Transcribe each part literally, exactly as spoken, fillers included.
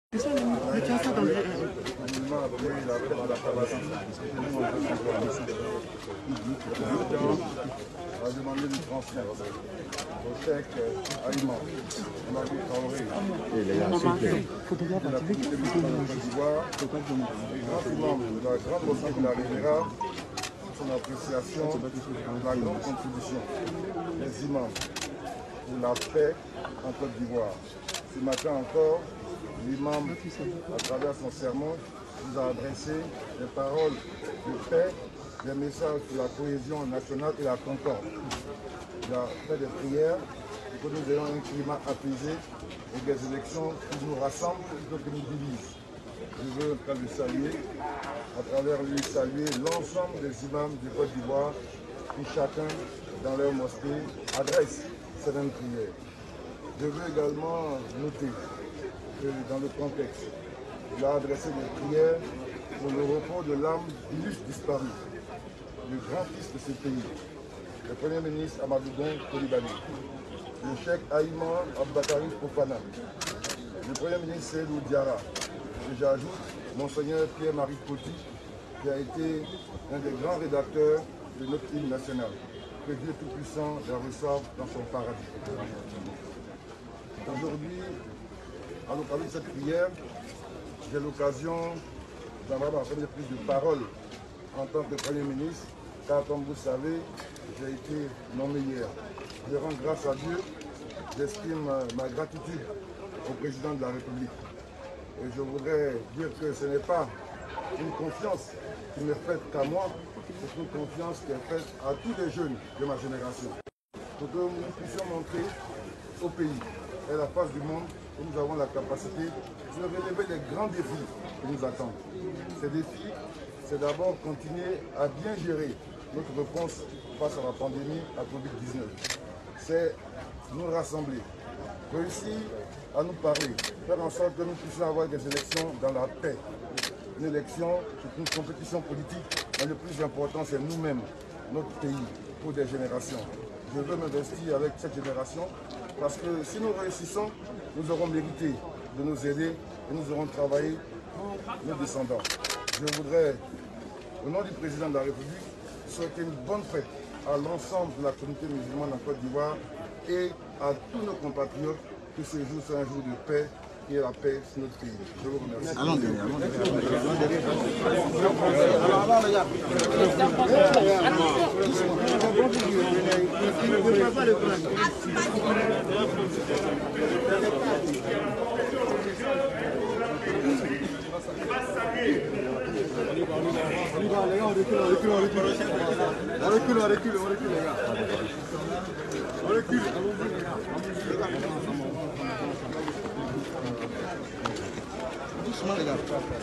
C'est ça, le tien ça dans le... On a demandé du transfert au chèque aliment. On a vu Traoré. Et les gars, photographe de la Côte d'Ivoire, les grands imams de la grande mosquée de la Riviera, son appréciation de la grande contribution des imams pour la paix en Côte d'Ivoire. Ce matin encore, l'imam, à travers son sermon, nous a adressé des paroles de paix, des messages sur la cohésion nationale et la concorde. Il a fait des prières pour que nous ayons un climat apaisé et des élections qui nous rassemblent plutôt que nous divisent. Je veux en tout cas le saluer, à travers lui saluer l'ensemble des imams du Côte d'Ivoire qui chacun dans leur mosquée adresse certaines prières. Je veux également noter que dans le contexte, il a adressé des prières pour le repos de l'âme d'illustre disparu, le grand-fils de ce pays, le Premier ministre Amadou Don Coulibaly, le cheikh Aïman Abdakari Fofana, le Premier ministre Seydou Diarra, et j'ajoute Monseigneur Pierre-Marie Coty, qui a été un des grands rédacteurs de notre hymne national. Que Dieu Tout-Puissant la reçoive dans son paradis. Aujourd'hui, à l'occasion de cette prière, j'ai l'occasion d'avoir ma première prise de parole en tant que Premier ministre, car comme vous savez, j'ai été nommé hier. Je rends grâce à Dieu, j'exprime ma gratitude au Président de la République. Et je voudrais dire que ce n'est pas une confiance qui m'est faite qu'à moi, c'est une confiance qui est faite à tous les jeunes de ma génération. Pour que nous puissions montrer au pays et à la face du monde que nous avons la capacité de relever les grands défis qui nous attendent. Ces défis, c'est d'abord continuer à bien gérer notre réponse face à la pandémie à Covid dix-neuf. C'est nous rassembler, réussir à nous parler, faire en sorte que nous puissions avoir des élections dans la paix. Une élection, c'est une compétition politique, mais le plus important, c'est nous-mêmes, notre pays, pour des générations. Je veux m'investir avec cette génération parce que si nous réussissons, nous aurons mérité de nous aider et nous aurons travaillé pour nos descendants. Je voudrais, au nom du Président de la République, souhaiter une bonne fête à l'ensemble de la communauté musulmane en Côte d'Ivoire et à tous nos compatriotes que ce jour soit un jour de paix et la paix sur notre pays. Je vous remercie. Allons derrière, allons Les gars, on recule, on recule, on recule. On recule, on recule, on recule, les gars. On recule, allons-y, les gars. Doucement, les gars.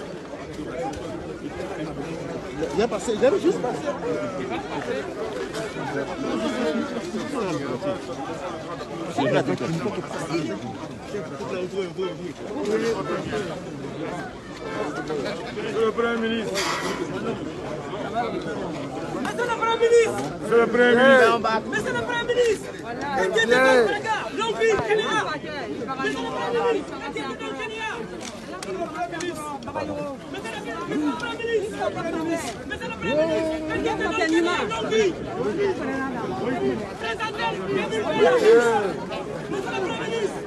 Il a passé, il a juste passé. Monsieur le Premier ministre. Monsieur le Premier ministre. Monsieur le Premier ministre. Monsieur le Premier ministre. Inquiétez pas, les gars. L'envie, Kenya. Monsieur le Premier ministre. Inquiétez pas, Kenya. Monsieur le Premier ministre. Monsieur le Premier ministre. Monsieur le Premier ministre. Inquiétez pas, Kenya. L'envie. Présentez. Monsieur le Premier ministre.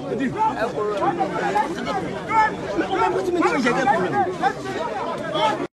Comment tu me dis que j'ai des problèmes?